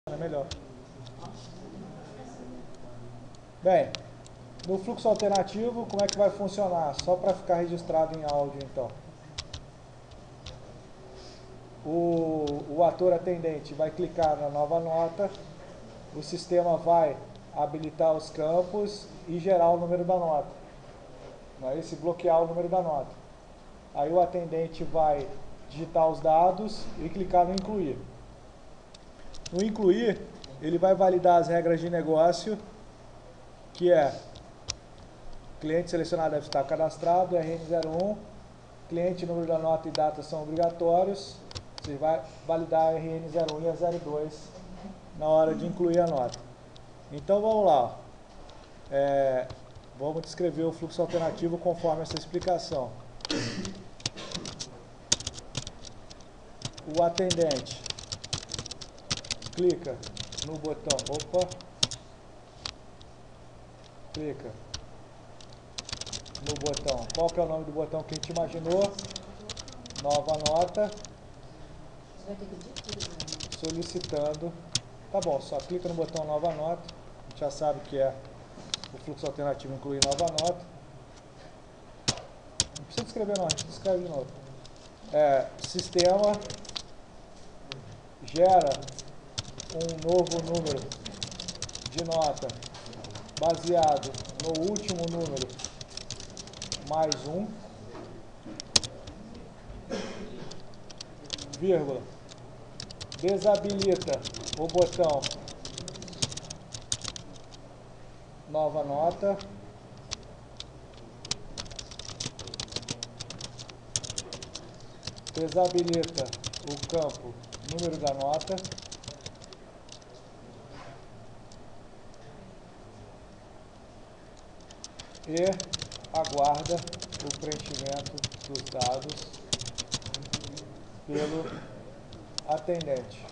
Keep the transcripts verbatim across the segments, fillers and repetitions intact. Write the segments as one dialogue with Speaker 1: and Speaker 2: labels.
Speaker 1: É melhor. Bem, no fluxo alternativo, como é que vai funcionar? Só para ficar registrado em áudio, então. O, o ator atendente vai clicar na nova nota, o sistema vai habilitar os campos e gerar o número da nota. Não é isso? Bloquear o número da nota. Aí o atendente vai digitar os dados e clicar no incluir. No incluir, ele vai validar as regras de negócio, que é cliente selecionado deve estar cadastrado, R N zero um, cliente, número da nota e data são obrigatórios. Você vai validar a R N zero um e a zero dois na hora de incluir a nota. Então vamos lá. É, vamos descrever o fluxo alternativo conforme essa explicação. O atendente clica no botão, opa, clica no botão, qual que é o nome do botão que a gente imaginou? Nova nota, solicitando, tá bom, só clica no botão nova nota, a gente já sabe que é o fluxo alternativo incluir nova nota, não precisa escrever não, a gente escreve de novo, é, sistema gera um novo número de nota baseado no último número mais um, vírgula, desabilita o botão nova nota, desabilita o campo número da nota, e aguarda o preenchimento dos dados pelo atendente.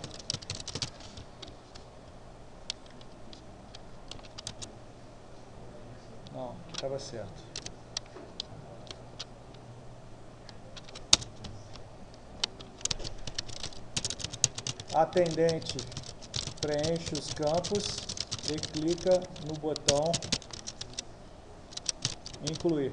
Speaker 1: Não, estava certo. Atendente preenche os campos e clica no botão incluir.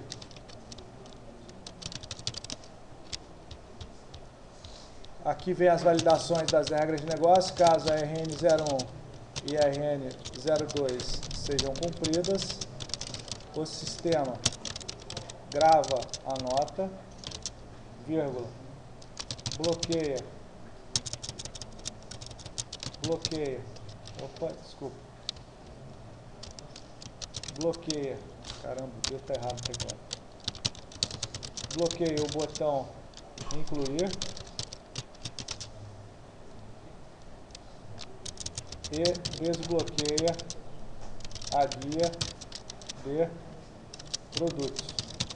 Speaker 1: Aqui vem as validações das regras de negócio, caso a R N zero um e a R N zero dois sejam cumpridas, o sistema grava a nota, vírgula, bloqueia, bloqueia, opa, desculpa, bloqueia, caramba, o dedo está errado até agora, bloqueia o botão incluir, e desbloqueia a guia de produtos.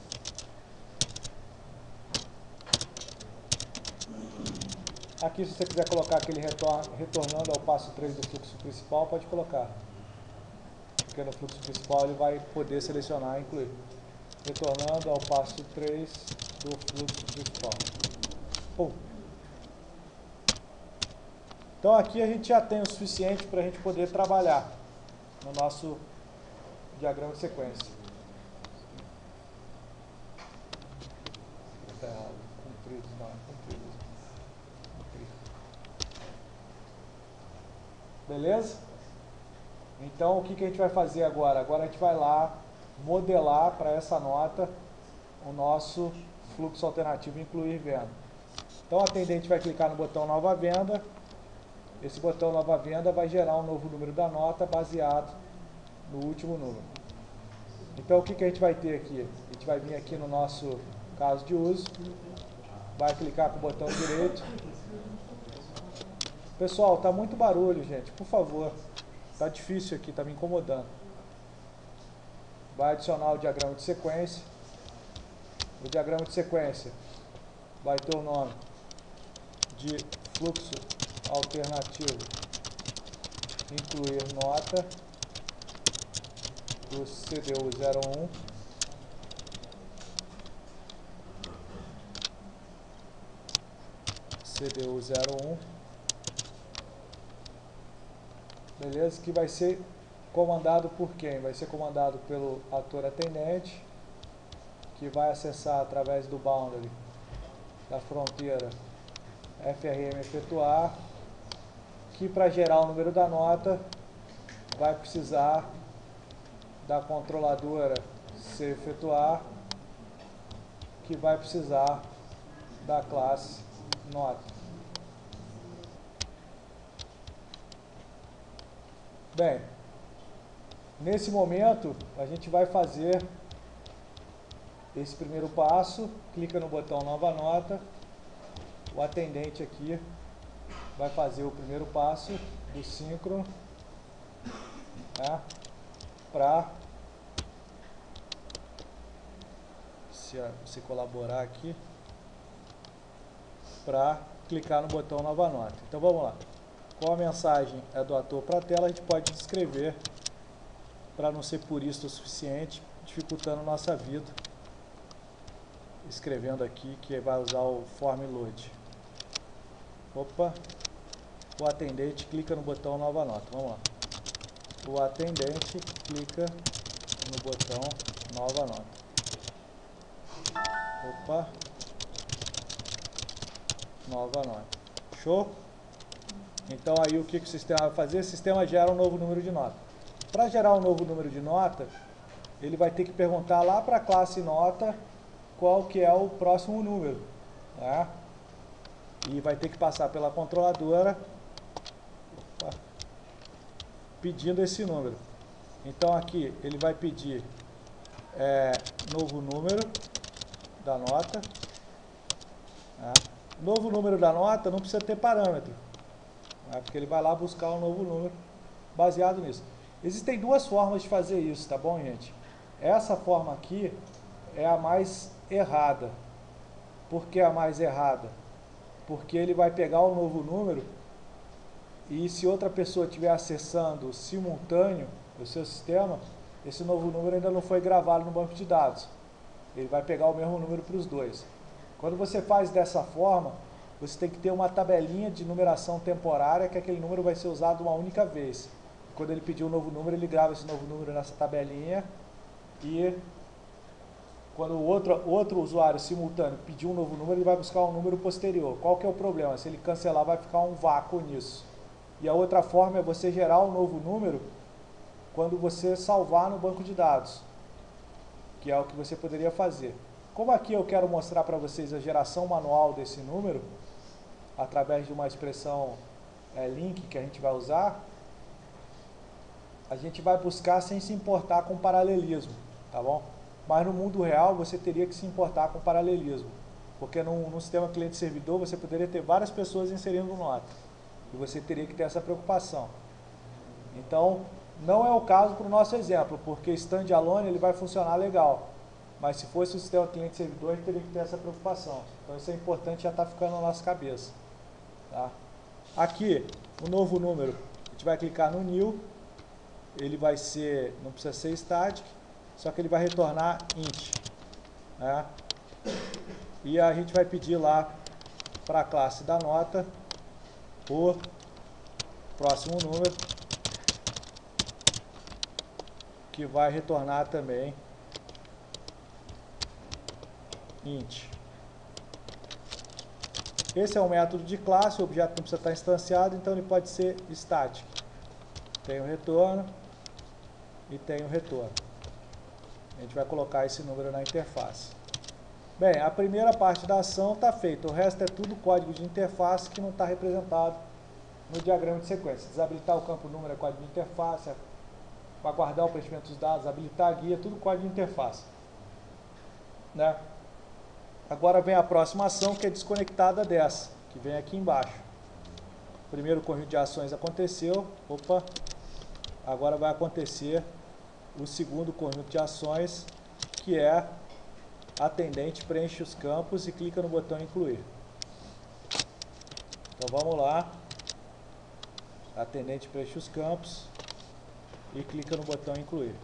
Speaker 1: Aqui, se você quiser colocar aquele retorno, retornando ao passo três do fluxo principal, pode colocar. Porque no fluxo principal ele vai poder selecionar e incluir. Retornando ao passo três do fluxo principal. Pum. Então aqui a gente já tem o suficiente para a gente poder trabalhar no nosso diagrama de sequência. Está errado. Comprido, não, comprido. Comprido. Beleza? Então o que, que a gente vai fazer agora? Agora a gente vai lá modelar para essa nota o nosso fluxo alternativo incluir venda. Então o atendente vai clicar no botão nova venda. Esse botão nova venda vai gerar um novo número da nota baseado no último número. Então o que, que a gente vai ter aqui? A gente vai vir aqui no nosso caso de uso, vai clicar com o botão direito. Pessoal, tá muito barulho, gente, por favor. Tá difícil aqui, tá me incomodando. Vai adicionar o diagrama de sequência. O diagrama de sequência vai ter o nome de fluxo alternativo incluir nota do C D U zero um, C D U zero um, beleza? Que vai ser comandado por quem? Vai ser comandado pelo ator atendente, que vai acessar através do boundary da fronteira F R M efetuar, que para gerar o número da nota vai precisar da controladora C efetuar, que vai precisar da classe nota. Bem, nesse momento a gente vai fazer esse primeiro passo, clica no botão nova nota, o atendente aqui vai fazer o primeiro passo do síncrono, né, para se você colaborar aqui, para clicar no botão nova nota. Então vamos lá. Como a mensagem é do ator para a tela, a gente pode descrever para não ser purista o suficiente, dificultando nossa vida, escrevendo aqui que vai usar o form load. Opa, o atendente clica no botão nova nota. Vamos lá. O atendente clica no botão nova nota. Opa, nova nota. Show? Então aí o que, que o sistema vai fazer? O sistema gera um novo número de nota. Para gerar um novo número de nota, ele vai ter que perguntar lá para a classe nota qual que é o próximo número, né? E vai ter que passar pela controladora, opa, pedindo esse número. Então aqui ele vai pedir é, novo número da nota, né? Novo número da nota não precisa ter parâmetro, né? Porque ele vai lá buscar um novo número baseado nisso. Existem duas formas de fazer isso, tá bom, gente? Essa forma aqui é a mais errada. Por que a mais errada? Porque ele vai pegar o novo número e se outra pessoa estiver acessando simultâneo o seu sistema, esse novo número ainda não foi gravado no banco de dados. Ele vai pegar o mesmo número para os dois. Quando você faz dessa forma, você tem que ter uma tabelinha de numeração temporária, que aquele número vai ser usado uma única vez. Quando ele pedir um novo número, ele grava esse novo número nessa tabelinha e quando o outro, outro usuário simultâneo pedir um novo número, ele vai buscar um número posterior. Qual que é o problema? Se ele cancelar, vai ficar um vácuo nisso. E a outra forma é você gerar um novo número quando você salvar no banco de dados, que é o que você poderia fazer. Como aqui eu quero mostrar para vocês a geração manual desse número, através de uma expressão é, link que a gente vai usar, a gente vai buscar sem se importar com paralelismo, tá bom? Mas no mundo real você teria que se importar com paralelismo, porque no, no sistema cliente-servidor você poderia ter várias pessoas inserindo nota, e você teria que ter essa preocupação. Então, não é o caso para o nosso exemplo, porque standalone ele vai funcionar legal, mas se fosse o sistema cliente-servidor, a gente teria que ter essa preocupação. Então isso é importante, já está ficando na nossa cabeça. Tá? Aqui, o novo número, a gente vai clicar no new, ele vai ser, não precisa ser static, só que ele vai retornar int, né? E a gente vai pedir lá para a classe da nota o próximo número, que vai retornar também int. Esse é um método de classe, o objeto não precisa estar instanciado, então ele pode ser static. Tem o retorno e tem o retorno. A gente vai colocar esse número na interface. Bem, a primeira parte da ação está feita, o resto é tudo código de interface que não está representado no diagrama de sequência. Desabilitar o campo número é código de interface, aguardar o preenchimento dos dados, habilitar a guia, tudo código de interface. Né? Agora vem a próxima ação, que é desconectada dessa, que vem aqui embaixo. O primeiro conjunto de ações aconteceu, opa, agora vai acontecer o segundo conjunto de ações, que é atendente preenche os campos e clica no botão incluir. Então vamos lá, atendente preenche os campos e clica no botão incluir.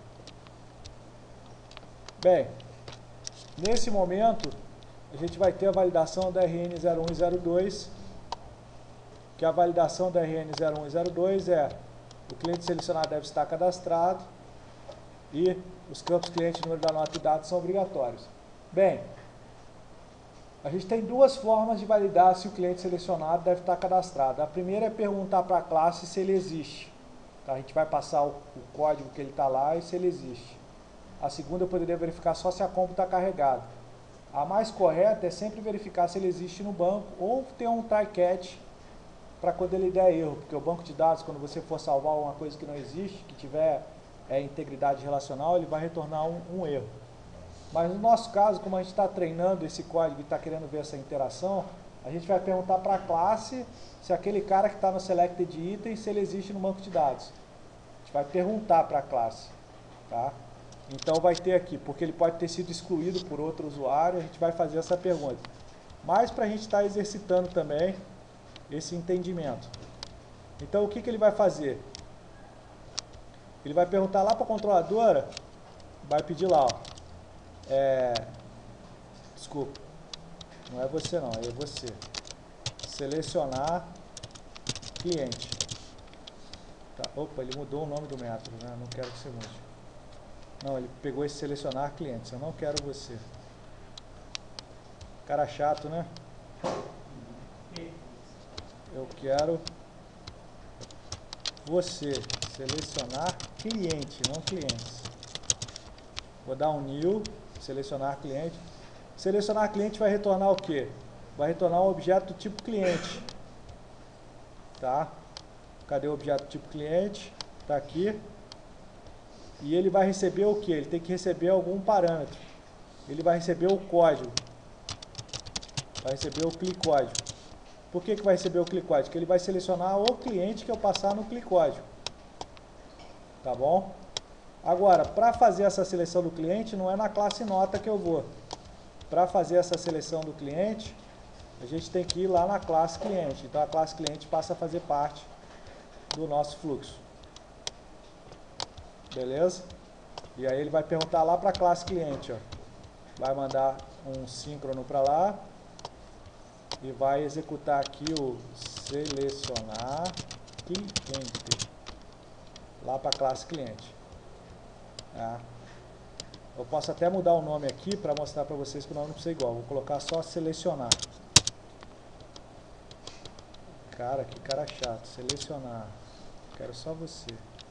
Speaker 1: Bem, nesse momento a gente vai ter a validação da R N zero um e zero dois, que a validação da R N zero um e zero dois é o cliente selecionado deve estar cadastrado e os campos cliente, número da nota e dados são obrigatórios. Bem, a gente tem duas formas de validar se o cliente selecionado deve estar cadastrado. A primeira é perguntar para a classe se ele existe. Tá? A gente vai passar o, o código que ele está lá e se ele existe. A segunda eu poderia verificar só se a compo está carregada. A mais correta é sempre verificar se ele existe no banco ou ter um try catch para quando ele der erro, porque o banco de dados, quando você for salvar uma coisa que não existe, que tiver é, integridade relacional, ele vai retornar um, um erro. Mas no nosso caso, como a gente está treinando esse código e está querendo ver essa interação, a gente vai perguntar para a classe se aquele cara que está no selected item, se ele existe no banco de dados. A gente vai perguntar para a classe, tá? Então vai ter aqui, porque ele pode ter sido excluído por outro usuário, a gente vai fazer essa pergunta. Mas para a gente estar exercitando também esse entendimento. Então o que, que ele vai fazer? Ele vai perguntar lá para a controladora, vai pedir lá, ó, é, desculpa, não é você não, é você. Selecionar cliente. Tá, opa, ele mudou o nome do método, né? Não quero que você mude. Não, ele pegou esse selecionar clientes, eu não quero você. Cara chato, né? Eu quero você selecionar cliente, não clientes. Vou dar um new, selecionar cliente. Selecionar cliente vai retornar o quê? Vai retornar um objeto do tipo cliente. Tá? Cadê o objeto do tipo cliente? Tá aqui. E ele vai receber o que? Ele tem que receber algum parâmetro. Ele vai receber o código. Vai receber o clicódigo. Por que que vai receber o clicódigo? Porque ele vai selecionar o cliente que eu passar no clicódigo. Tá bom? Agora, para fazer essa seleção do cliente, não é na classe nota que eu vou. Para fazer essa seleção do cliente, a gente tem que ir lá na classe cliente. Então a classe cliente passa a fazer parte do nosso fluxo. Beleza? E aí ele vai perguntar lá para a classe cliente, ó. Vai mandar um síncrono para lá e vai executar aqui o selecionar cliente lá para a classe cliente. Tá? Eu posso até mudar o nome aqui para mostrar para vocês que o nome não precisa ser igual. Vou colocar só selecionar. Cara, que cara chato. Selecionar. Quero só você.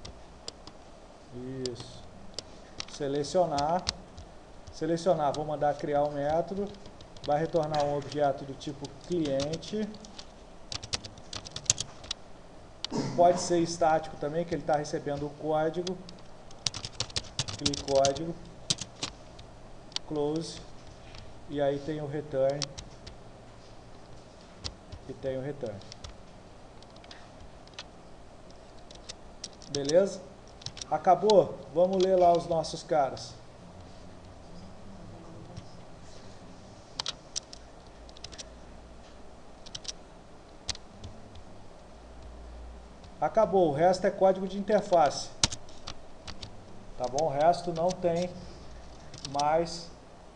Speaker 1: Isso. Selecionar. Selecionar. Vou mandar criar um método. Vai retornar um objeto do tipo cliente. Pode ser estático também, que ele está recebendo o código. Clique código. Close. E aí tem o return. E tem o return. Beleza? Acabou? Vamos ler lá os nossos caras. Acabou. O resto é código de interface. Tá bom? O resto não tem mais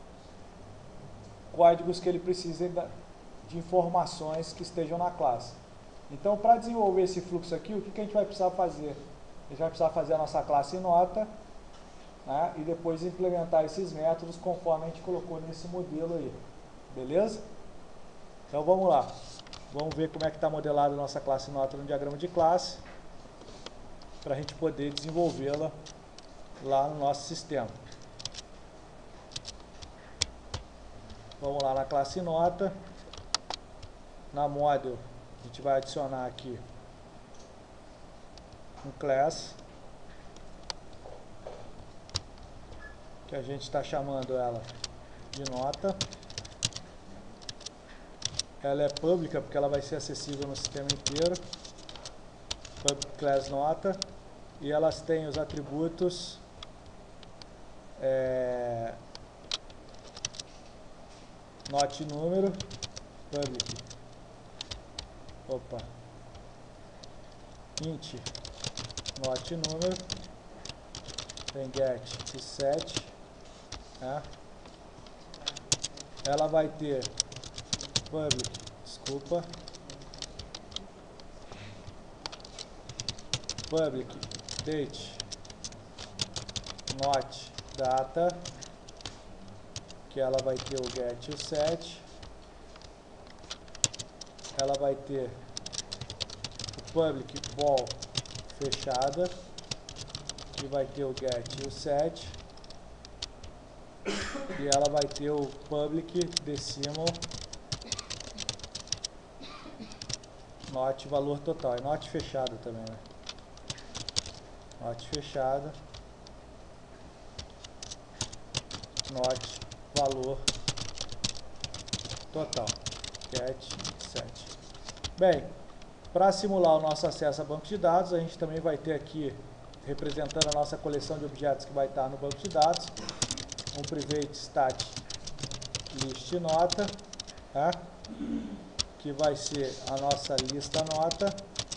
Speaker 1: códigos que ele precise de informações que estejam na classe. Então, para desenvolver esse fluxo aqui, o que, que a gente vai precisar fazer? A gente vai precisar fazer a nossa classe nota, né, e depois implementar esses métodos conforme a gente colocou nesse modelo aí. Beleza? Então, vamos lá. Vamos ver como é que está modelada a nossa classe nota no diagrama de classe, para a gente poder desenvolvê-la lá no nosso sistema. Vamos lá na classe nota. Na model, a gente vai adicionar aqui um class, que a gente está chamando ela de nota. Ela é pública porque ela vai ser acessível no sistema inteiro. Public class nota. E elas têm os atributos é, not número, public, opa, int, not número, tem get e set, né? Ela vai ter public, desculpa, public date not data, que ela vai ter o get e o set, ela vai ter o public vol fechada, que vai ter o get e o set, e ela vai ter o public decimal not valor total, e not fechada também, né? Not fechada, not valor total, get set. Bem, para simular o nosso acesso a banco de dados, a gente também vai ter aqui, representando a nossa coleção de objetos que vai estar no banco de dados, um private stat list nota, tá? Que vai ser a nossa lista nota,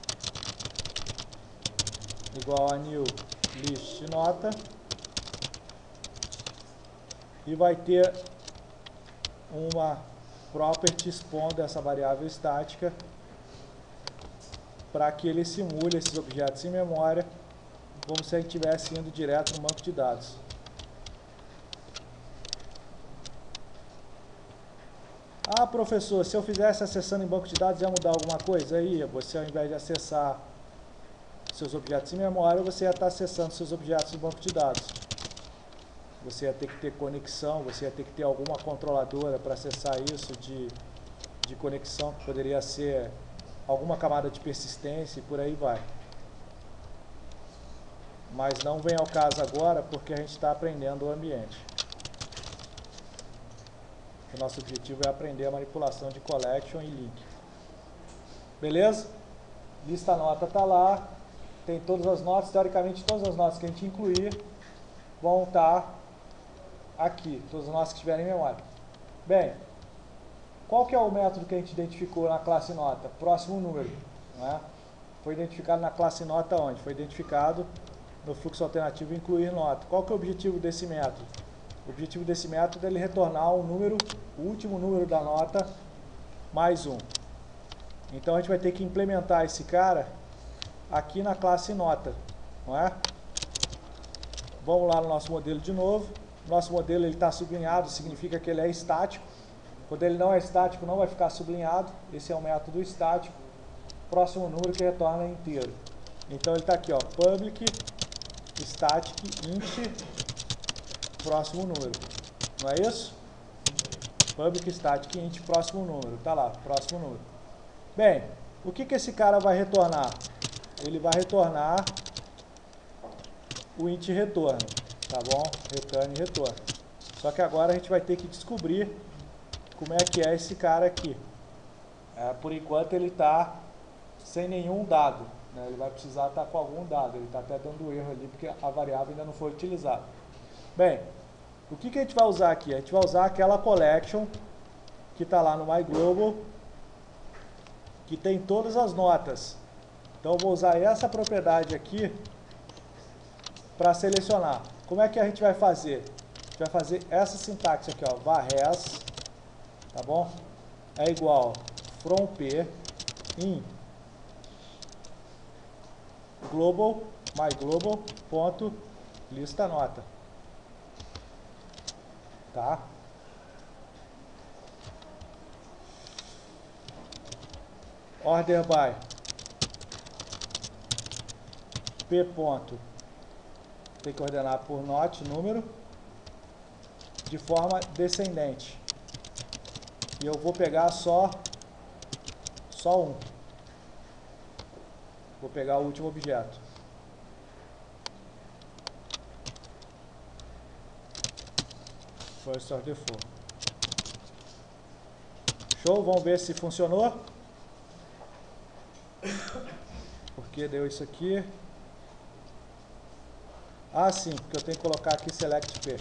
Speaker 1: igual a new list nota, e vai ter uma property expondo essa variável estática para que ele simule esses objetos em memória, como se a gente estivesse indo direto no banco de dados. Ah, professor, se eu fizesse acessando em banco de dados, ia mudar alguma coisa? Aí, você ao invés de acessar seus objetos em memória, você ia estar acessando seus objetos em banco de dados. Você ia ter que ter conexão, você ia ter que ter alguma controladora para acessar isso de, de conexão, que poderia ser alguma camada de persistência e por aí vai. Mas não vem ao caso agora, porque a gente está aprendendo o ambiente. O nosso objetivo é aprender a manipulação de collection e link. Beleza? Lista nota está lá. Tem todas as notas. Teoricamente, todas as notas que a gente incluir vão estar aqui. Todas as notas que estiverem em memória. Bem, qual que é o método que a gente identificou na classe nota? Próximo número. Não é? Foi identificado na classe nota onde? Foi identificado no fluxo alternativo incluir nota. Qual que é o objetivo desse método? O objetivo desse método é ele retornar o número, o último número da nota, mais um. Então a gente vai ter que implementar esse cara aqui na classe nota, não é? Vamos lá no nosso modelo de novo. Nosso modelo está sublinhado, significa que ele é estático. Quando ele não é estático, não vai ficar sublinhado. Esse é o método estático. Próximo número que retorna inteiro. Então ele está aqui, ó, public static int próximo número, não é isso? Public static int próximo número, tá lá, próximo número. Bem, o que que esse cara vai retornar? Ele vai retornar o int retorno, tá bom? Return e retorno. Só que agora a gente vai ter que descobrir como é que é esse cara aqui. É, por enquanto ele está sem nenhum dado, né? Ele vai precisar estar com algum dado, ele está até dando erro ali porque a variável ainda não foi utilizada. Bem, o que que a gente vai usar aqui? A gente vai usar aquela collection que está lá no MyGlobal, que tem todas as notas. Então eu vou usar essa propriedade aqui para selecionar. Como é que a gente vai fazer? A gente vai fazer essa sintaxe aqui, ó, varres, tá bom? É igual from p in global, myglobal ponto lista nota. Tá? Order by p ponto, tem que ordenar por not, número, de forma descendente. E eu vou pegar só só um. Vou pegar o último objeto. First order for. Show, vamos ver se funcionou. Porque deu isso aqui. Ah, sim, porque eu tenho que colocar aqui select p.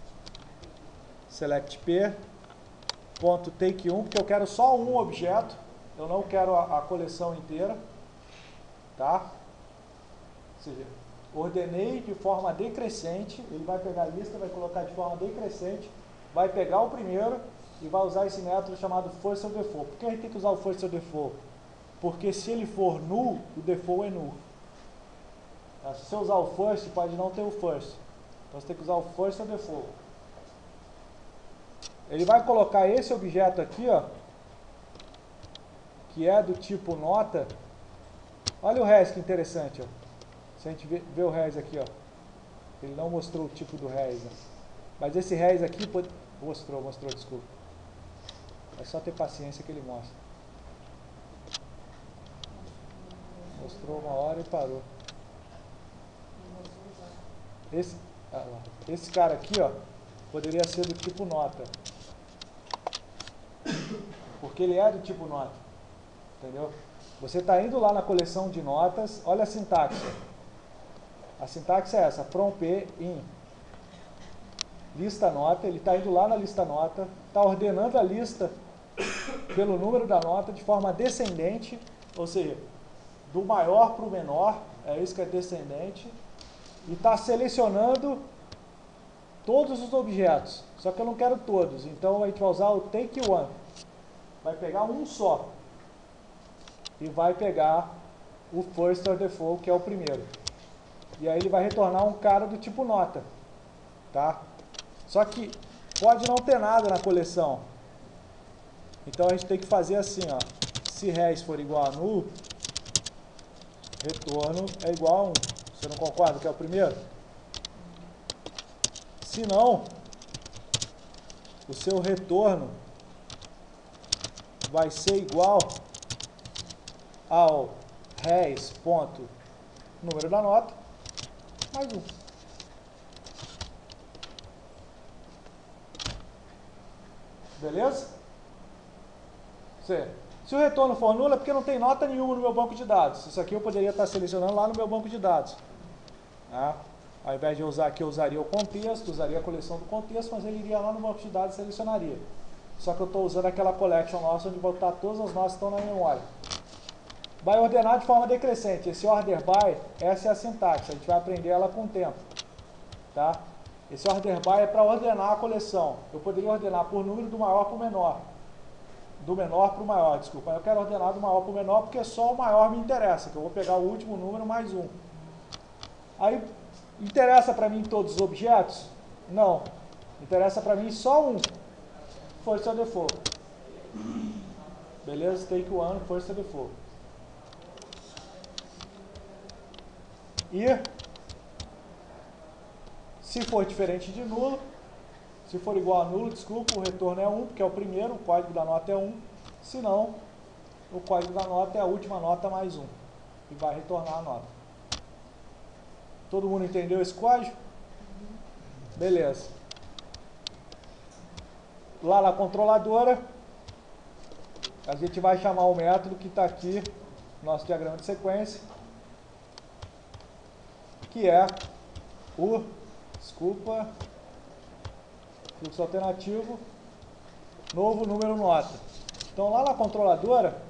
Speaker 1: Select p. Ponto take um, porque eu quero só um objeto. Eu não quero a, a coleção inteira. Tá? Ou seja, ordenei de forma decrescente, ele vai pegar a lista, vai colocar de forma decrescente, vai pegar o primeiro e vai usar esse método chamado first of default. Por que a gente tem que usar o first of default? Porque se ele for null, o default é null. Tá? Se você usar o first, pode não ter o first. Então você tem que usar o first or default. Ele vai colocar esse objeto aqui, ó, que é do tipo nota. Olha o res, que interessante, ó. Se a gente vê, vê o res aqui, ó. Ele não mostrou o tipo do res, né? Mas esse res aqui pode... mostrou, mostrou, desculpa. É só ter paciência que ele mostra. Mostrou uma hora e parou. Esse, ah lá, esse cara aqui, ó, poderia ser do tipo nota. Porque ele é do tipo nota. Entendeu? Você está indo lá na coleção de notas, olha a sintaxe. A sintaxe é essa, from p in lista nota, ele está indo lá na lista nota, está ordenando a lista pelo número da nota de forma descendente, ou seja, do maior para o menor, é isso que é descendente, e está selecionando todos os objetos, só que eu não quero todos, então a gente vai usar o take one, vai pegar um só, e vai pegar o first or default, que é o primeiro. E aí ele vai retornar um cara do tipo nota, tá? Só que pode não ter nada na coleção. Então a gente tem que fazer assim, ó. Se res for igual a null, retorno é igual a um. Você não concorda que é o primeiro? Se não, o seu retorno vai ser igual ao res ponto número da nota mais um. Beleza? Se, se o retorno for nulo é porque não tem nota nenhuma no meu banco de dados. Isso aqui eu poderia estar selecionando lá no meu banco de dados. Tá? Ao invés de usar aqui, eu usaria o contexto, usaria a coleção do contexto, mas ele iria lá no banco de dados e selecionaria. Só que eu estou usando aquela collection nossa onde botar todas as notas que estão na memória. Vai ordenar de forma decrescente. Esse order by, essa é a sintaxe. A gente vai aprender ela com o tempo. Tá? Esse order by é para ordenar a coleção. Eu poderia ordenar por número do maior para o menor. Do menor para o maior, desculpa. Eu quero ordenar do maior para o menor porque só o maior me interessa, que eu vou pegar o último número mais um. Aí, interessa para mim todos os objetos? Não. Interessa para mim só um. First or default. Beleza? Take one, first or default. E se for diferente de nulo, se for igual a nulo, desculpa, o retorno é um, porque é o primeiro, o código da nota é um. Se não, o código da nota é a última nota mais um. E vai retornar a nota. Todo mundo entendeu esse código? Beleza. Lá na controladora, a gente vai chamar o método que está aqui no nosso diagrama de sequência, que é o, desculpa, fluxo alternativo, novo número nota. Então lá na controladora,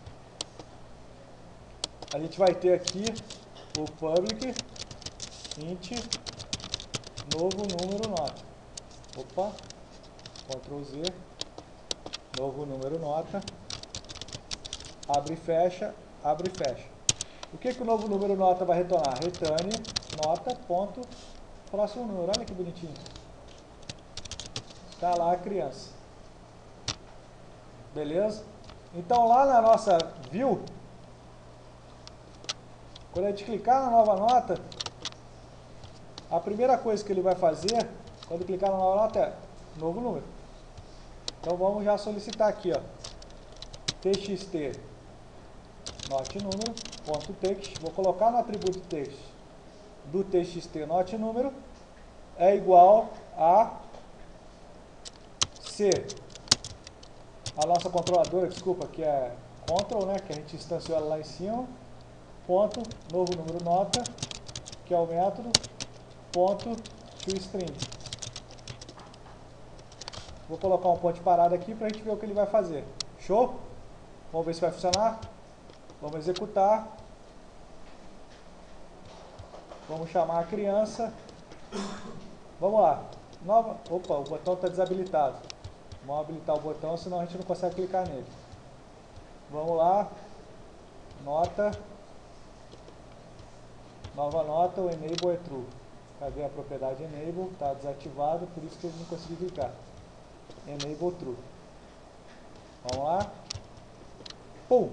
Speaker 1: a gente vai ter aqui o public int novo número nota. Opa, control Z, novo número nota, abre e fecha, abre e fecha. O que que o novo número nota vai retornar? Return nota ponto próximo número. Olha que bonitinho. Está lá a criança. Beleza? Então lá na nossa view, quando a gente clicar na nova nota, a primeira coisa que ele vai fazer, quando clicar na nova nota, é novo número. Então vamos já solicitar aqui, ó, txt not número, ponto text, vou colocar no atributo text do txt not número, é igual a C. A nossa controladora, desculpa, que é control, né, que a gente instanciou ela lá em cima, ponto, novo número nota, que é o método, ponto, toString. Vou colocar um ponto de parada aqui para a gente ver o que ele vai fazer. Show? Vamos ver se vai funcionar. Vamos executar. Vamos chamar a criança. Vamos lá. Nova... Opa, o botão está desabilitado. Vamos habilitar o botão, senão a gente não consegue clicar nele. Vamos lá. Nota. Nova nota, o enable é true. Cadê a propriedade enable? Está desativado, por isso que ele não conseguiu clicar. Enable true. Vamos lá. Pum!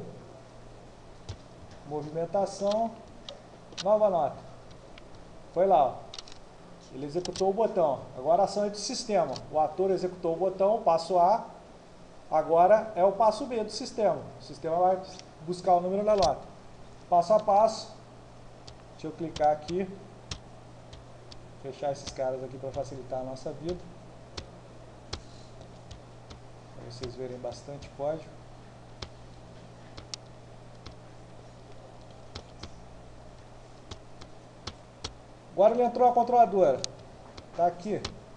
Speaker 1: Movimentação. Nova nota. Foi lá, ó. Ele executou o botão. Agora a ação é do sistema. O ator executou o botão, passo A. Agora é o passo B do sistema. O sistema vai buscar o número da nota. Passo a passo. Deixa eu clicar aqui. Fechar esses caras aqui para facilitar a nossa vida. Para vocês verem bastante código. Agora ele entrou a controladora. Está aqui.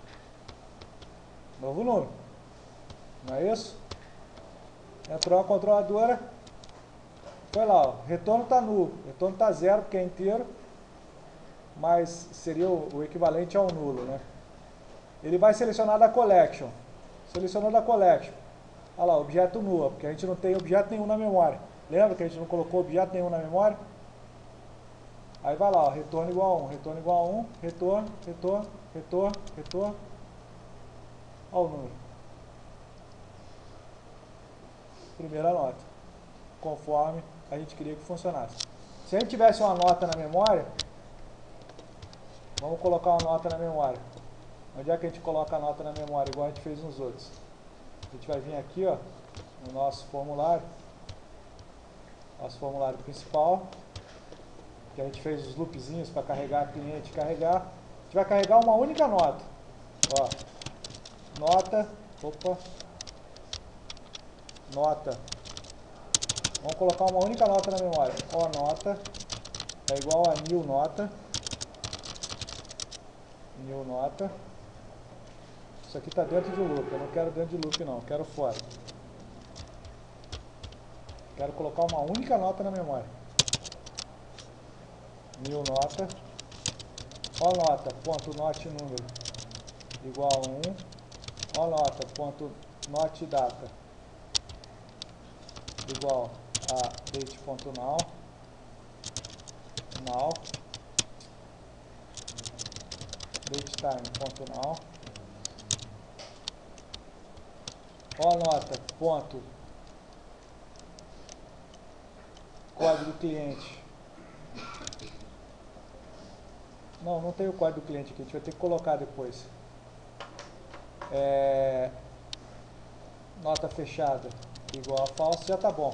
Speaker 1: Novo número. Não é isso? Entrou a controladora. Foi lá, ó. Retorno está nulo. Retorno está zero porque é inteiro. Mas seria o, o equivalente ao nulo, né? Ele vai selecionar da collection. Selecionou da collection. Olha lá, objeto nulo, porque a gente não tem objeto nenhum na memória. Lembra que a gente não colocou objeto nenhum na memória? Aí vai lá, ó, retorno igual a um, retorno igual a um, retorno, retorno, retorno, retorno. Olha o número. Primeira nota. Conforme a gente queria que funcionasse. Se a gente tivesse uma nota na memória, vamos colocar uma nota na memória. Onde é que a gente coloca a nota na memória, igual a gente fez nos outros? A gente vai vir aqui, ó, no nosso formulário. Nosso formulário principal. Que a gente fez os loopzinhos para carregar cliente, carregar. A gente vai carregar uma única nota. Ó, nota, opa, nota. Vamos colocar uma única nota na memória. Ó, nota é igual a new nota. New nota. Isso aqui está dentro de loop. Eu não quero dentro de loop não, eu quero fora. Quero colocar uma única nota na memória. New nota. Ó nota, ponto not número igual a um. Ó nota, ponto not data igual a date.now. Now. Datetime.now. Ó nota, ponto código cliente. Não, não tem o código do cliente aqui, a gente vai ter que colocar depois. É, nota fechada igual a false, já tá bom.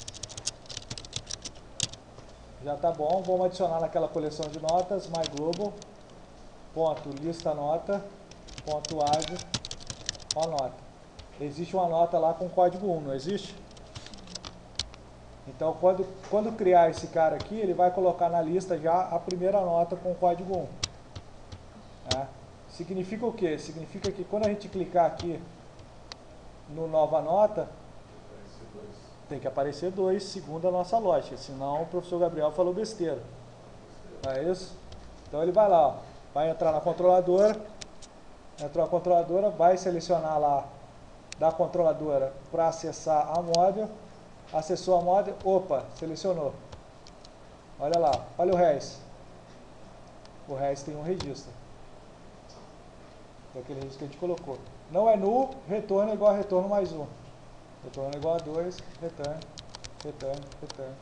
Speaker 1: Já tá bom, vamos adicionar naquela coleção de notas, myglobal, ponto lista nota, ponto add, ó nota. Existe uma nota lá com código um, não existe? Então, quando, quando criar esse cara aqui, ele vai colocar na lista já a primeira nota com código um. É. Significa o quê? Significa que quando a gente clicar aqui no nova nota, tem que aparecer dois, segundo a nossa lógica. Senão o professor Gabriel falou besteira. Não é isso? Então ele vai lá, ó, vai entrar na controladora, entrou a controladora, vai selecionar lá da controladora para acessar a model. Acessou a model, opa, selecionou. Olha lá, olha o res. O res tem um registro. É aquele registro que a gente colocou. Não é null, retorno é igual a retorno mais um. Retorno é igual a dois, return, return, return.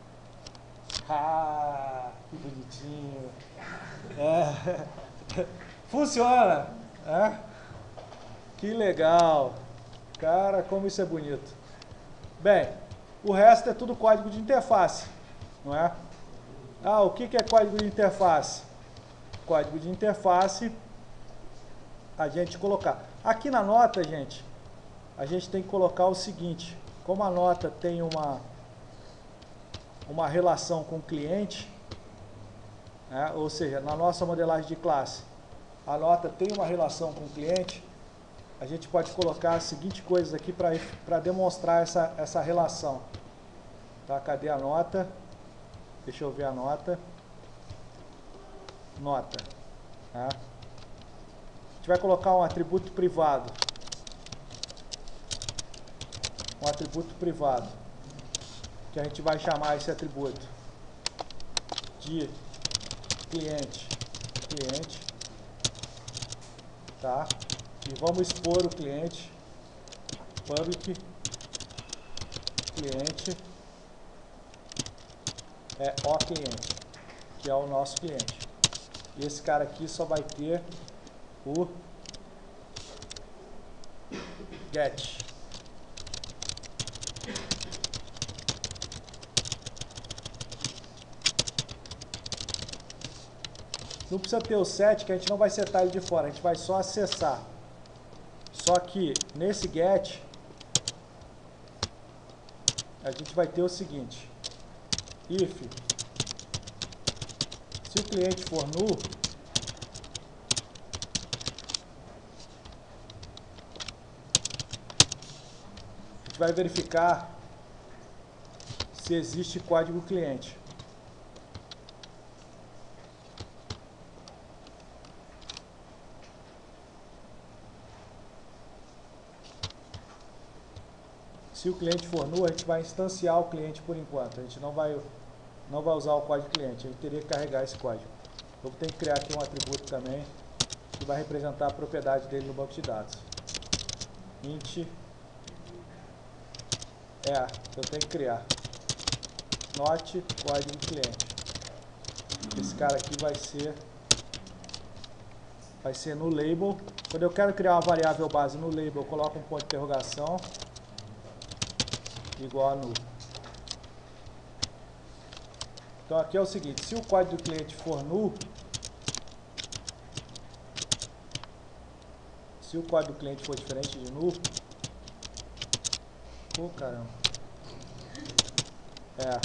Speaker 1: Ah, que bonitinho. É. Funciona. É. Que legal. Cara, como isso é bonito. Bem, o resto é tudo código de interface, não é? Ah, o que que é código de interface? Código de interface, a gente colocar. Aqui na nota, gente, a gente tem que colocar o seguinte. Como a nota tem uma, uma relação com o cliente, né? Ou seja, na nossa modelagem de classe, a nota tem uma relação com o cliente, a gente pode colocar as seguintes coisas aqui para demonstrar essa, essa relação. Tá, cadê a nota? Deixa eu ver a nota. Nota. Tá? A gente vai colocar um atributo privado. Um atributo privado. Que a gente vai chamar esse atributo de cliente, cliente, tá? E vamos expor o cliente, public, cliente, é o cliente, que é o nosso cliente. E esse cara aqui só vai ter o get. Não precisa ter o set, que a gente não vai setar ele de fora, a gente vai só acessar. Só que nesse get, a gente vai ter o seguinte: if, se o cliente for null, a gente vai verificar se existe código cliente. Se o cliente for null, a gente vai instanciar o cliente por enquanto. A gente não vai, não vai usar o código cliente. A gente teria que carregar esse código. Eu tenho que criar aqui um atributo também que vai representar a propriedade dele no banco de dados. Int é, eu tenho que criar not código cliente. Esse cara aqui vai ser vai ser no label. Quando eu quero criar uma variável base no label, eu coloco um ponto de interrogação igual a null. Então aqui é o seguinte: se o código do cliente for null, se o código do cliente for diferente de null, pô, caramba, é,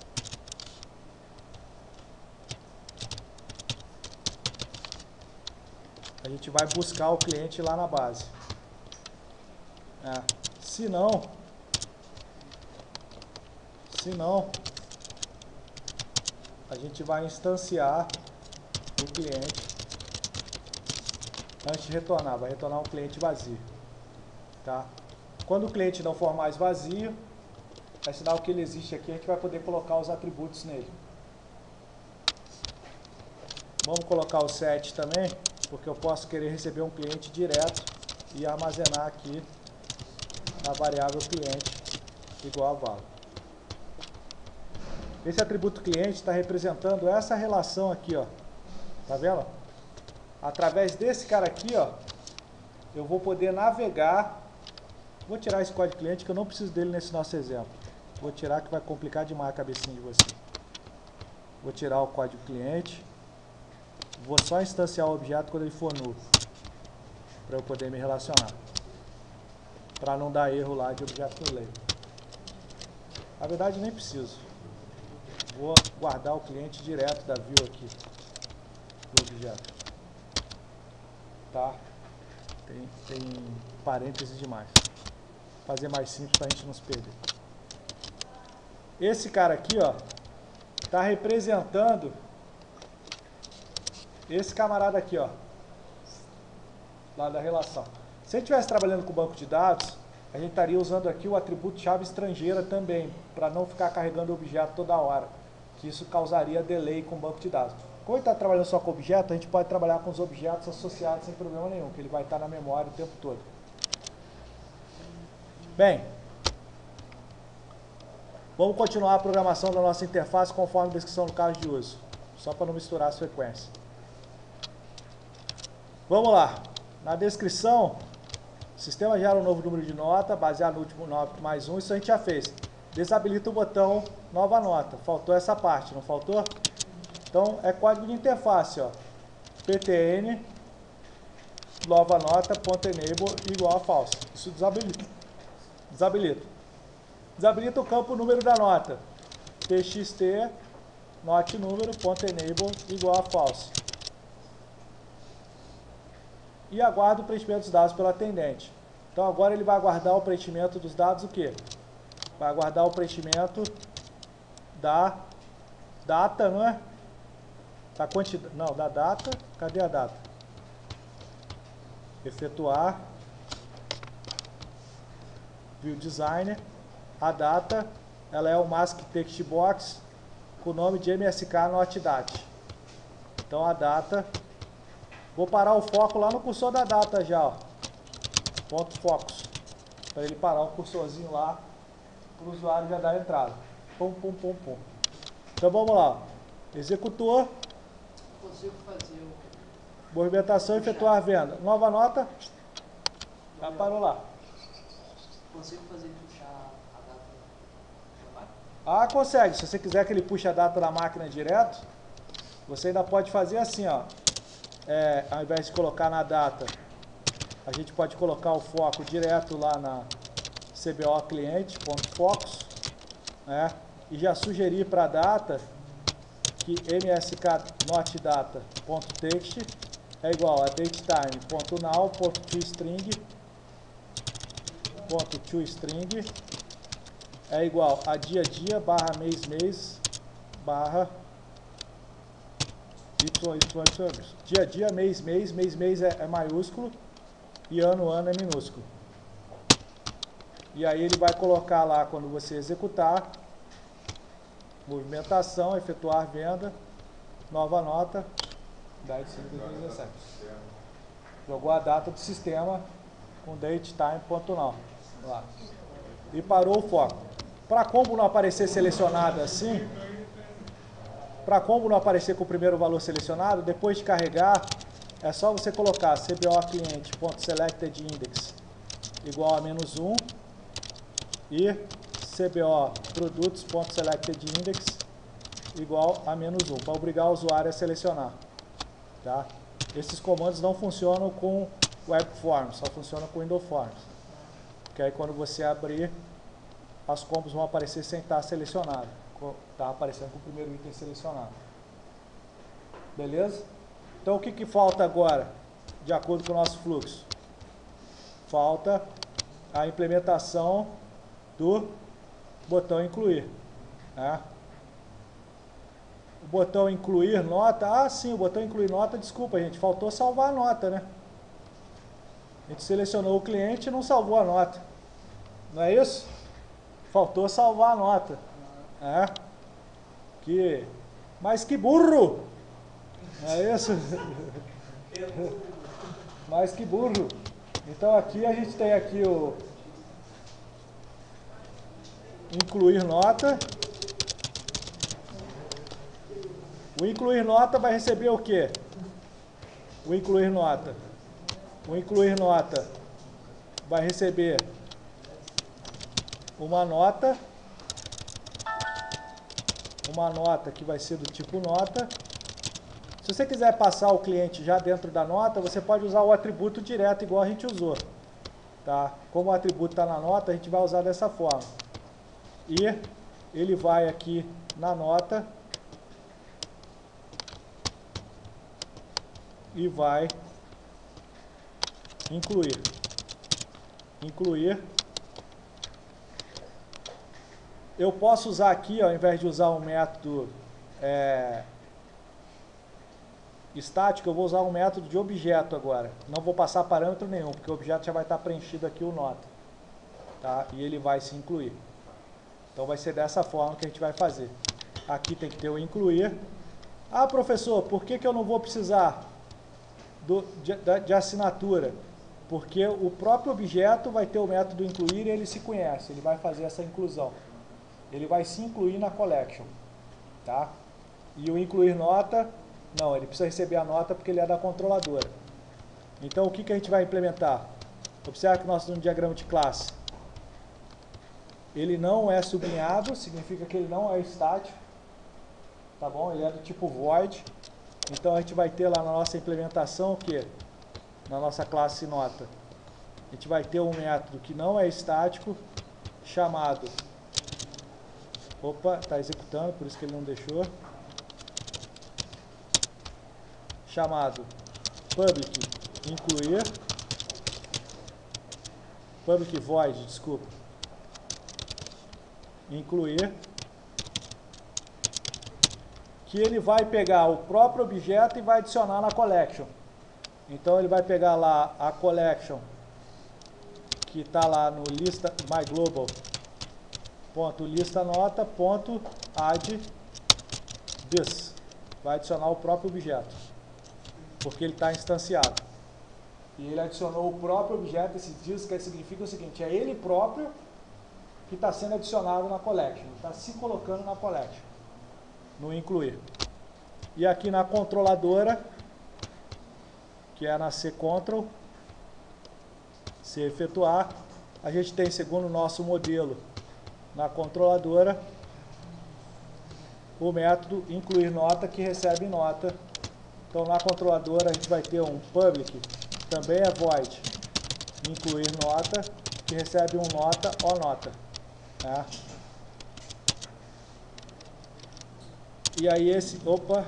Speaker 1: a gente vai buscar o cliente lá na base. É. Se não, se não, a gente vai instanciar o cliente antes de retornar, vai retornar um cliente vazio, tá? Quando o cliente não for mais vazio, é sinal que ele existe aqui, a gente vai poder colocar os atributos nele. Vamos colocar o set também, porque eu posso querer receber um cliente direto e armazenar aqui a variável cliente igual a val. Esse atributo cliente está representando essa relação aqui, ó. Tá vendo? Através desse cara aqui, ó, eu vou poder navegar. Vou tirar esse código cliente, que eu não preciso dele nesse nosso exemplo. Vou tirar, que vai complicar demais a cabecinha de você. Vou tirar o código cliente. Vou só instanciar o objeto quando ele for null, para eu poder me relacionar, para não dar erro lá de objeto no label. Na verdade, nem preciso. Vou guardar o cliente direto da view aqui do objeto, tá? Tem, tem parênteses demais. Vou fazer mais simples para a gente não se perder. Esse cara aqui, ó, está representando esse camarada aqui, ó, lá da relação. Se ele estivesse trabalhando com banco de dados, a gente estaria usando aqui o atributo chave estrangeira também, para não ficar carregando o objeto toda hora, que isso causaria delay com o banco de dados. Como ele está trabalhando só com objeto, a gente pode trabalhar com os objetos associados sem problema nenhum, que ele vai estar na memória o tempo todo. Bem, vamos continuar a programação da nossa interface conforme a descrição do caso de uso, só para não misturar as frequências. Vamos lá. Na descrição, o sistema gera um novo número de nota, baseado no último nota mais um, isso a gente já fez. Desabilita o botão nova nota. Faltou essa parte, não faltou? Então, é código de interface, ó. ptn nova nota.enable igual a false. Isso desabilita. Desabilita. Desabilita o campo número da nota. txt not número.enable igual a false. E aguarda o preenchimento dos dados pelo atendente. Então agora ele vai aguardar o preenchimento dos dados o quê? Vai aguardar o preenchimento da data, não é? Da quantidade, não, da data. Cadê a data? Efetuar view designer. A data, ela é o mask text box com o nome de msk not date. Então a data, vou parar o foco lá no cursor da data já, ó. Ponto focus, para ele parar o cursorzinho lá, para o usuário já dar a entrada. Pum, pum, pum, pum. Então vamos lá, executor,
Speaker 2: consigo fazer o...
Speaker 1: movimentação, efetuar venda. Nova nota, já parou lá.
Speaker 2: Consigo fazer puxar a data da máquina?
Speaker 1: Ah, consegue. Se você quiser que ele puxe a data da máquina direto, você ainda pode fazer assim, ó. É, ao invés de colocar na data, a gente pode colocar o foco direto lá na C B O cliente.focus, né? E já sugerir para a data que mskNotData.text é igual a datetime.now.toString ponto toString é igual a dia a dia barra mês mês barra y, y, y, dia a dia, mês mês, mês mês é, é maiúsculo e ano ano é minúsculo. E aí ele vai colocar lá, quando você executar, movimentação, efetuar venda, nova nota, dez de cinco de dois mil e dezessete. Jogou a data do sistema com datetime.now lá. E parou o foco. Para combo não aparecer selecionado assim, para combo não aparecer com o primeiro valor selecionado, depois de carregar, é só você colocar cbo_cliente.selectedIndex igual a menos um e cbo_produtos.selectedIndex igual a menos um, para obrigar o usuário a selecionar. Tá? Esses comandos não funcionam com WebForms, só funcionam com WindowForms. Porque aí quando você abrir, as combos vão aparecer sem estar selecionado. Está aparecendo com o primeiro item selecionado. Beleza? Então o que, que falta agora, de acordo com o nosso fluxo? Falta a implementação do botão incluir. Né? O botão incluir nota, ah sim, o botão incluir nota, desculpa gente, faltou salvar a nota, né? A gente selecionou o cliente e não salvou a nota. Não é isso? Faltou salvar a nota. É. Que... Mas que burro! Não é isso? Mas que burro! Então aqui a gente tem aqui o incluir nota. O incluir nota vai receber o quê? O incluir nota. O incluir nota vai receber uma nota, uma nota que vai ser do tipo nota. Se você quiser passar o cliente já dentro da nota, você pode usar o atributo direto, igual a gente usou. Tá? Como o atributo está na nota, a gente vai usar dessa forma. E ele vai aqui na nota e vai incluir. Incluir. Eu posso usar aqui, ao invés de usar um método é, estático, eu vou usar um método de objeto agora. Não vou passar parâmetro nenhum, porque o objeto já vai estar preenchido aqui o nota. Tá? E ele vai se incluir. Então vai ser dessa forma que a gente vai fazer. Aqui tem que ter o incluir. Ah, professor, por que, que eu não vou precisar do, de, de assinatura? Porque o próprio objeto vai ter o método incluir e ele se conhece, ele vai fazer essa inclusão. Ele vai se incluir na collection. Tá? E o incluir nota, não, ele precisa receber a nota porque ele é da controladora. Então o que, que a gente vai implementar? Observe que nós temos um diagrama de classe. Ele não é sublinhado, significa que ele não é estático. Tá bom? Ele é do tipo void. Então a gente vai ter lá na nossa implementação o quê? Na nossa classe nota. A gente vai ter um método que não é estático, chamado... Opa, está executando, por isso que ele não deixou. Chamado public incluir. Public void, desculpa. Incluir. Que ele vai pegar o próprio objeto e vai adicionar na collection. Então ele vai pegar lá a collection que está lá no lista myglobal ponto lista nota ponto add this. vai adicionar o próprio objeto, porque ele está instanciado. E ele adicionou o próprio objeto, esse diz que significa o seguinte, é ele próprio que está sendo adicionado na collection, está se colocando na collection, no incluir. E aqui na controladora, que é na ccontrol, se efetuar, a gente tem, segundo o nosso modelo, na controladora, o método incluir nota que recebe nota. Então na controladora a gente vai ter um public, também é void, incluir nota, que recebe um nota ou nota. Né? E aí esse, opa,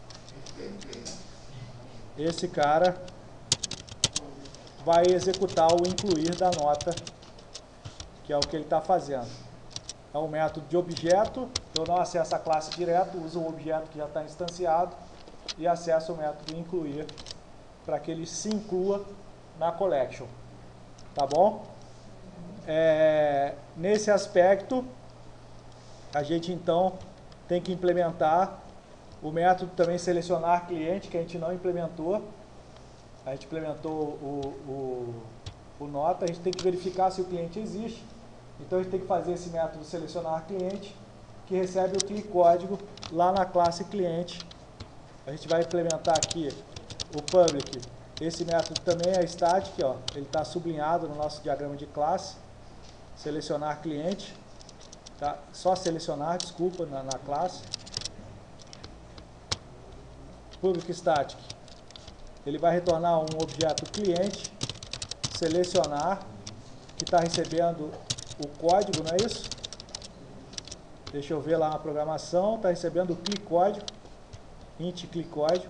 Speaker 1: esse cara vai executar o incluir da nota, que é o que ele está fazendo. É um método de objeto, eu não acesso a classe direto, uso o objeto que já está instanciado e acesso o método incluir para que ele se inclua na collection. Tá bom? É, nesse aspecto, a gente então tem que implementar o método também selecionar cliente, que a gente não implementou. A gente implementou o, o, o nota, a gente tem que verificar se o cliente existe. Então a gente tem que fazer esse método selecionar cliente, que recebe o clique código lá na classe cliente. A gente vai implementar aqui o public. Esse método também é static, ó, ele está sublinhado no nosso diagrama de classe. Selecionar cliente, tá? Só selecionar, desculpa, na, na classe. Public static, ele vai retornar um objeto cliente, selecionar, que está recebendo o código, não é isso? Deixa eu ver lá na programação, está recebendo o click código, int click código.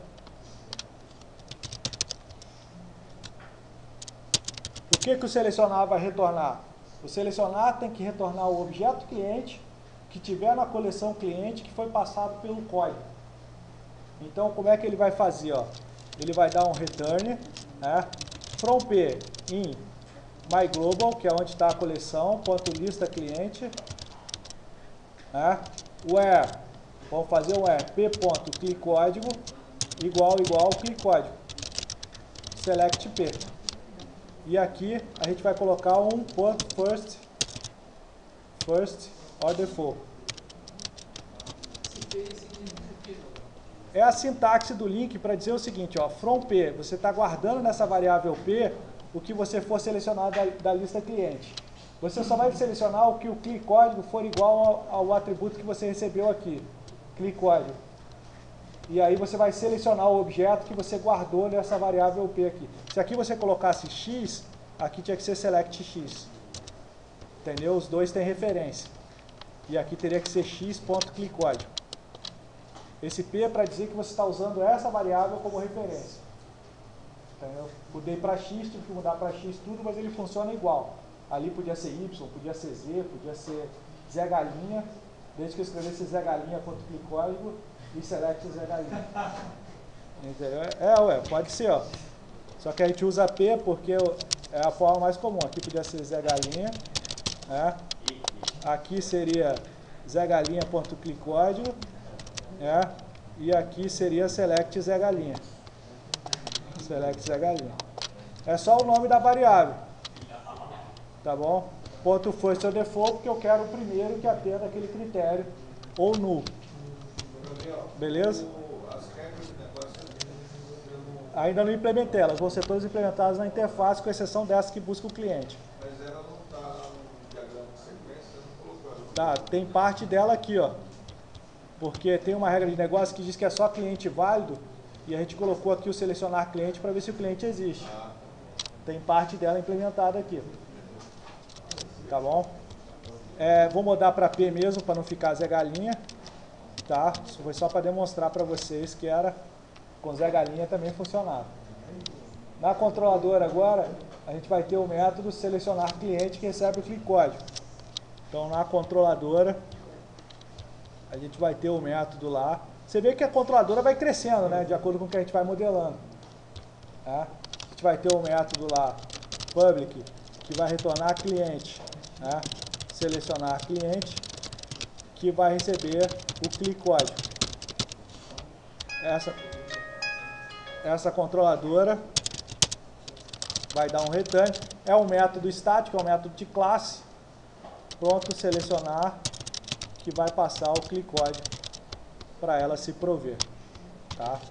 Speaker 1: O que que o selecionar vai retornar? O selecionar tem que retornar o objeto cliente que tiver na coleção cliente que foi passado pelo código. Então, como é que ele vai fazer? Ó? Ele vai dar um return, né? From P in myGlobal, que é onde está a coleção, ponto lista cliente, né? Where, vamos fazer o where, p.clickCódigo igual, igual, clickCódigo, select P. E aqui a gente vai colocar um ponto first, first order for. É a sintaxe do link para dizer o seguinte, ó, from P, você está guardando nessa variável P o que você for selecionar da, da lista cliente. Você só vai selecionar o que o click código for igual ao, ao atributo que você recebeu aqui, click código. E aí você vai selecionar o objeto que você guardou nessa variável P aqui. Se aqui você colocasse X, aqui tinha que ser select X. Entendeu? Os dois têm referência. E aqui teria que ser x.clickCódigo. Esse P é para dizer que você está usando essa variável como referência. Entendeu? Mudei para X, tive que mudar para X tudo, mas ele funciona igual. Ali podia ser Y, podia ser Z, podia ser Zé Galinha. Desde que eu escrevesse Zé Galinha.clickCódigo e select Zé Galinha. Entendeu? É, ué, pode ser, ó. Só que a gente usa P porque é a forma mais comum. Aqui podia ser Zé Galinha, né? Aqui seria Zé Galinha.clickCódigo, né? E aqui seria select Zé Galinha. Select Zé Galinha. É só o nome da variável. Tá bom? Ponto first or default, porque eu quero o primeiro que atenda aquele critério, ou null. Beleza? Ainda não implementei, elas vão ser todas implementadas na interface, com exceção dessa que busca o cliente.
Speaker 3: Mas ela não está no diagrama de sequência, você não colocou ela.
Speaker 1: Tá, tem parte dela aqui, ó. Porque tem uma regra de negócio que diz que é só cliente válido, e a gente colocou aqui o selecionar cliente para ver se o cliente existe. Tem parte dela implementada aqui. Tá bom? É, vou mudar para P mesmo, para não ficar Zé Galinha. Tá? Isso foi só para demonstrar para vocês que era com Zé Galinha também funcionava. Na controladora agora, a gente vai ter o método selecionar cliente que recebe o click código. Então na controladora, a gente vai ter o método lá. Você vê que a controladora vai crescendo, né? De acordo com o que a gente vai modelando. Tá? A gente vai ter o método lá, public, que vai retornar cliente, né? Selecionar cliente, que vai receber o click código. essa, essa controladora vai dar um return. É um método estático, é um método de classe. Pronto, selecionar, que vai passar o clicode para ela se prover. Tá?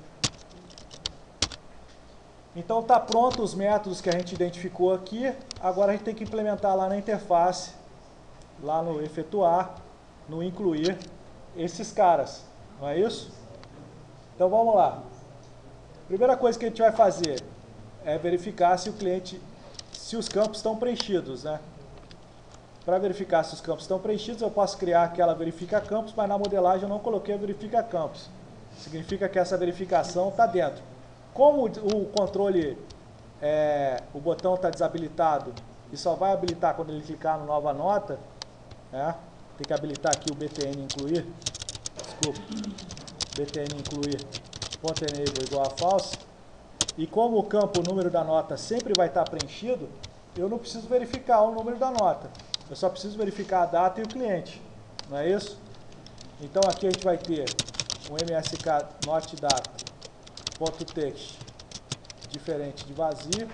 Speaker 1: Então está pronto os métodos que a gente identificou aqui. Agora a gente tem que implementar lá na interface, lá no efetuar, no incluir, esses caras. Não é isso? Então vamos lá. Primeira coisa que a gente vai fazer é verificar se o cliente, se os campos estão preenchidos, né? Para verificar se os campos estão preenchidos, eu posso criar aquela verifica campos, mas na modelagem eu não coloquei a verifica campos. Significa que essa verificação está dentro. Como o controle, é, o botão está desabilitado e só vai habilitar quando ele clicar no nova nota, né? Tem que habilitar aqui o btn incluir, desculpa, btn incluir ponto enable igual a false. E como o campo, o número da nota sempre vai estar preenchido, eu não preciso verificar o número da nota. Eu só preciso verificar a data e o cliente. Não é isso? Então aqui a gente vai ter um msk not data ponto text diferente de vazio.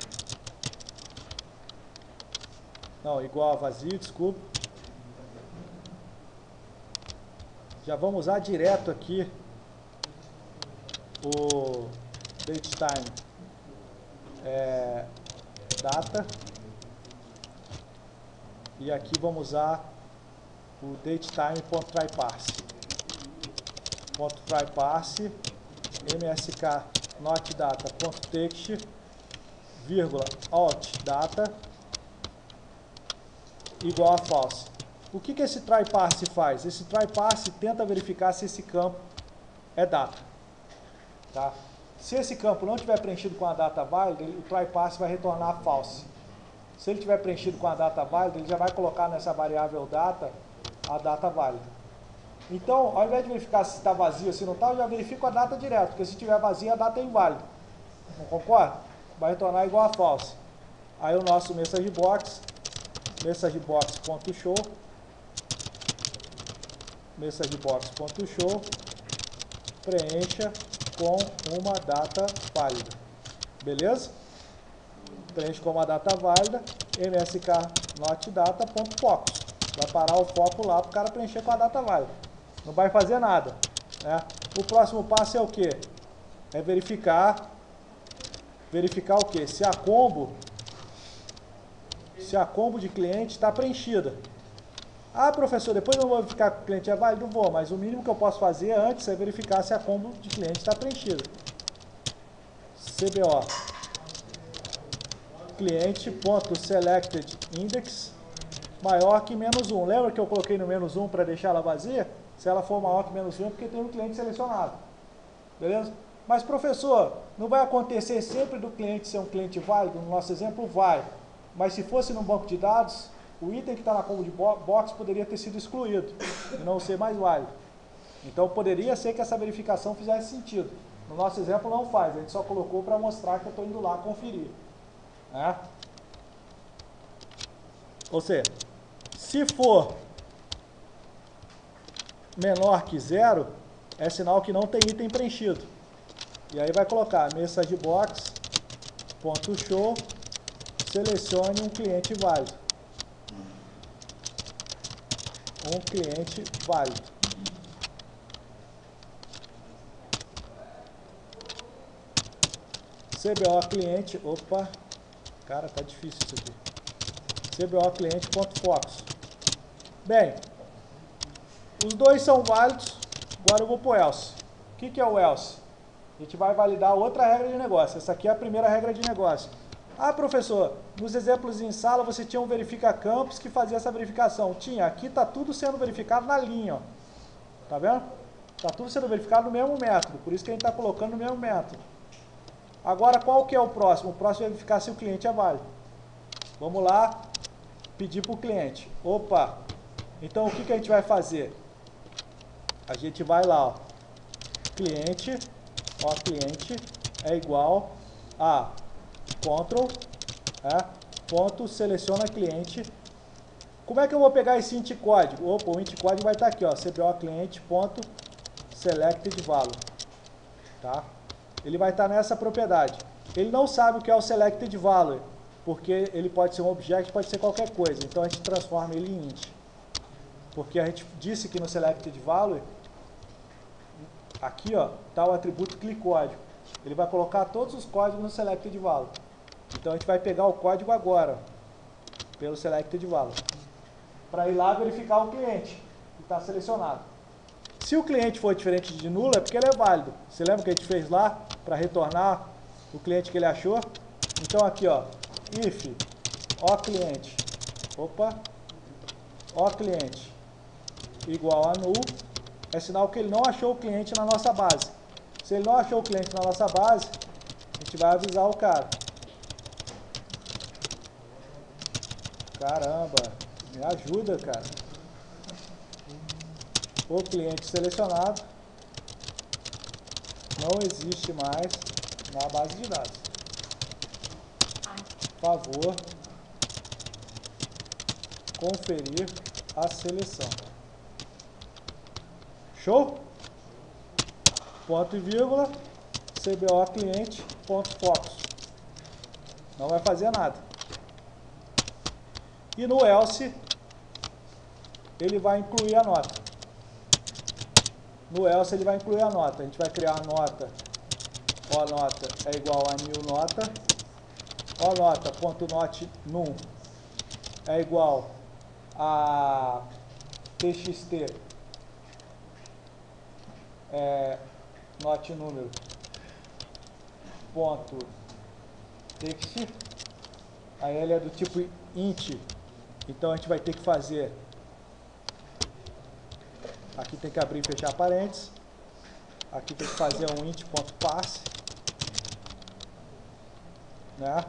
Speaker 1: Não, igual a vazio, desculpa. Já vamos usar direto aqui o datetime é, data. E aqui vamos usar o datetime.tryparse. .tryparse msk not data.text vírgula alt data igual a false. O que que esse tryparse faz? Esse tryparse tenta verificar se esse campo é data. Tá? Se esse campo não tiver preenchido com a data válida, o tryparse vai retornar false. Se ele tiver preenchido com a data válida, ele já vai colocar nessa variável data a data válida. Então, ao invés de verificar se está vazio ou se não está, eu já verifico a data direto, porque se estiver vazia, a data é inválida. Não concorda? Vai retornar igual a false. Aí o nosso message box, messagebox.show, messagebox.show, preencha com uma data válida. Beleza? Preenche com uma data válida, msk not data.focus. Vai parar o foco lá para o cara preencher com a data válida. Não vai fazer nada. Né? O próximo passo é o quê? É verificar, verificar o quê? Se a combo, se a combo de cliente está preenchida. Ah, professor, depois eu vou verificar que o cliente é válido? Vou, mas o mínimo que eu posso fazer antes é verificar se a combo de cliente está preenchida. cbo cliente.selectedIndex maior que menos um. Lembra que eu coloquei no menos um para deixar ela vazia? Se ela for maior que menos um é porque tem um cliente selecionado. Beleza? Mas, professor, não vai acontecer sempre do cliente ser um cliente válido? No nosso exemplo, vai. Mas se fosse no banco de dados, o item que está na combo de box poderia ter sido excluído e não ser mais válido. Então, poderia ser que essa verificação fizesse sentido. No nosso exemplo, não faz. A gente só colocou para mostrar que eu estou indo lá conferir. Né? Ou seja, se for menor que zero, é sinal que não tem item preenchido. E aí vai colocar messagebox.show, selecione um cliente válido. Um cliente válido. cbo cliente, opa, cara, tá difícil isso aqui. cbo cliente.focus. Bem, os dois são válidos, agora eu vou para o else. O que que é o else? A gente vai validar outra regra de negócio. Essa aqui é a primeira regra de negócio. Ah, professor, nos exemplos em sala você tinha um verifica campos que fazia essa verificação. Tinha, aqui está tudo sendo verificado na linha. Ó. Tá vendo? Está tudo sendo verificado no mesmo método, por isso que a gente está colocando no mesmo método. Agora, qual que é o próximo? O próximo é verificar se o cliente é válido. Vamos lá, pedir para o cliente. Opa! Então, o que que a gente vai fazer? A gente vai lá, ó. Cliente, ó, cliente é igual a control, é, ponto, seleciona cliente. Como é que eu vou pegar esse int código? Opa, o int código vai estar aqui, ó, cbo cliente ponto selected value. Tá? Ele vai estar nessa propriedade. Ele não sabe o que é o selected value, porque ele pode ser um object, pode ser qualquer coisa. Então a gente transforma ele em int. Porque a gente disse que no selected value, aqui ó, está o atributo clicódigo. Ele vai colocar todos os códigos no selected value. Então a gente vai pegar o código agora, pelo selected value, para ir lá verificar o cliente que está selecionado. Se o cliente for diferente de nulo, é porque ele é válido. Você lembra que a gente fez lá para retornar o cliente que ele achou? Então aqui ó, if o cliente, opa, o cliente igual a null, é sinal que ele não achou o cliente na nossa base. Se ele não achou o cliente na nossa base, a gente vai avisar o cara. Caramba, me ajuda, cara. O cliente selecionado não existe mais na base de dados. Por favor, conferir a seleção. Show? Ponto e vírgula, cbo cliente, ponto focus. Não vai fazer nada. E no else, ele vai incluir a nota. No else ele vai incluir a nota. A gente vai criar a nota. O nota é igual a new nota. O nota ponto not num é igual a txt é, not número ponto text. Aí ele é do tipo int. Então a gente vai ter que fazer. Aqui tem que abrir e fechar parênteses. Aqui tem que fazer um int.parse, né?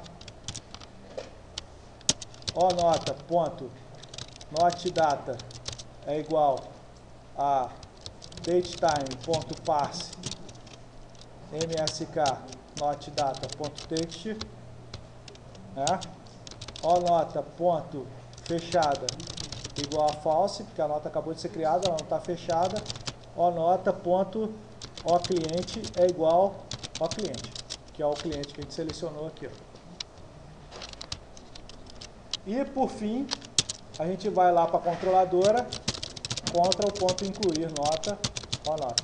Speaker 1: O nota ponto not data é igual a datetime.parse msk not data.text, né? O nota ponto fechada igual a false, porque a nota acabou de ser criada, ela não está fechada. O nota ponto o cliente é igual ao cliente, que é o cliente que a gente selecionou aqui, ó. E por fim, a gente vai lá para a controladora, contra o ponto incluir nota, o nota.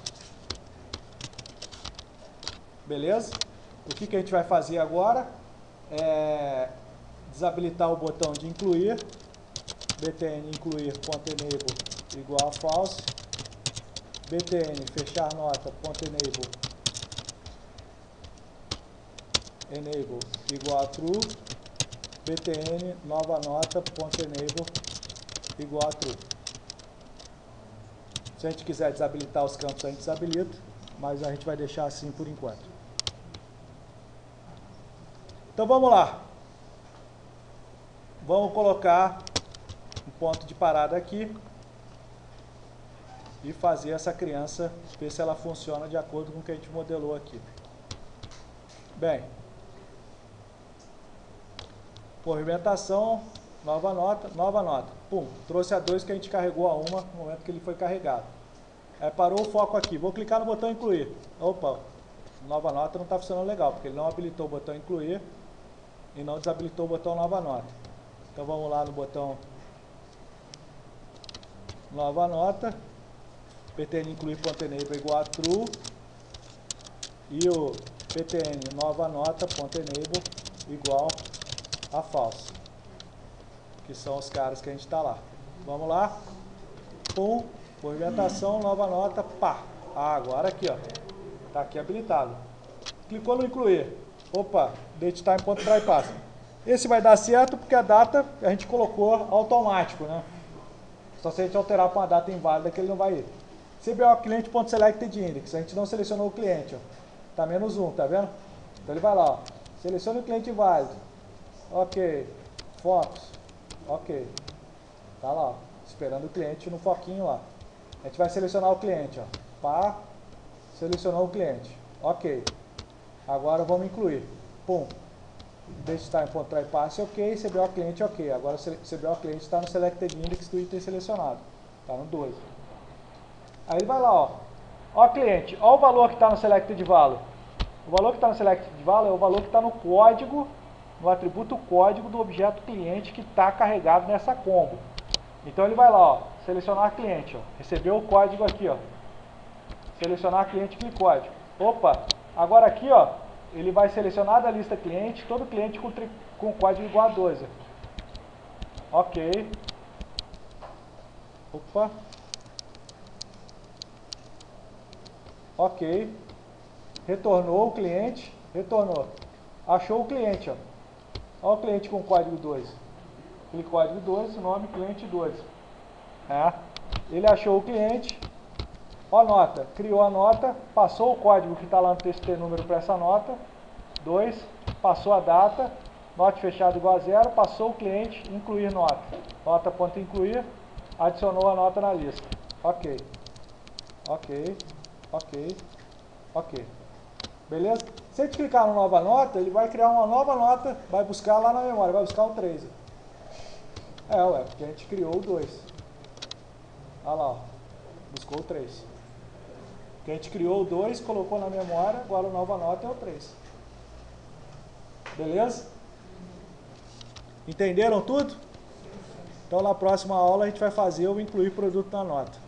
Speaker 1: Beleza? O que, que a gente vai fazer agora é desabilitar o botão de incluir, btn incluir.enable igual a false, btn fechar nota ponto enable enable igual a true, btn nova nota ponto enable igual a true. Se a gente quiser desabilitar os campos, a gente desabilita, mas a gente vai deixar assim por enquanto. Então vamos lá. Vamos colocar um ponto de parada aqui e fazer essa criança, ver se ela funciona de acordo com o que a gente modelou aqui. Bem, movimentação, nova nota, nova nota. Pum, trouxe a dois que a gente carregou a uma no momento que ele foi carregado. Aí parou o foco aqui. Vou clicar no botão incluir. Opa, nova nota não está funcionando legal, porque ele não habilitou o botão incluir e não desabilitou o botão nova nota. Então vamos lá no botão nova nota, btn incluir.enable igual a true e o btn nova nota.enable igual a false, que são os caras que a gente está lá. Vamos lá, pum, movimentação, nova nota, pá. Ah, agora aqui, ó, tá aqui habilitado. Clicou no incluir, opa, datetime.trypass. Esse vai dar certo porque a data a gente colocou automático, né? Só se a gente alterar para uma data inválida que ele não vai ir. cbo cliente.selectedIndex, a gente não selecionou o cliente, ó. Tá menos um, tá vendo? Então ele vai lá, ó, seleciona o cliente inválido. Ok, Focus, ok. Tá lá, ó, esperando o cliente no foquinho lá. A gente vai selecionar o cliente, ó. Pá, selecionou o cliente. Ok. Agora vamos incluir. Pum. datetime.trypass, ok, cbo cliente, ok. Agora o cbo cliente está no selected index do item selecionado, está no dois. Aí ele vai lá, ó, Ó cliente, ó o valor que está no selected value. O valor que está no selected value é o valor que está no código, no atributo código do objeto cliente que está carregado nessa combo. Então ele vai lá, ó, selecionar cliente, ó, recebeu o código aqui, ó, selecionar cliente, clique código. Opa, agora aqui, ó, ele vai selecionar da lista cliente, todo cliente com, com código igual a doze. Ok. Opa. Ok. Retornou o cliente, retornou. Achou o cliente, ó. Olha o cliente com código doze. Clique código doze, nome cliente doze. É. Ele achou o cliente. Ó a nota, criou a nota, passou o código que está lá no T X T número para essa nota, dois, passou a data, nota fechada igual a zero, passou o cliente, incluir nota, nota.incluir, adicionou a nota na lista. Ok, ok, ok, ok. Beleza? Se a gente clicar na nova nota, ele vai criar uma nova nota, vai buscar lá na memória, vai buscar o três. É, ué, porque a gente criou o dois. Olha lá, ó, buscou o três. Que a gente criou o dois, colocou na memória, agora a nova nota é o três. Beleza? Entenderam tudo? Então na próxima aula a gente vai fazer o incluir produto na nota.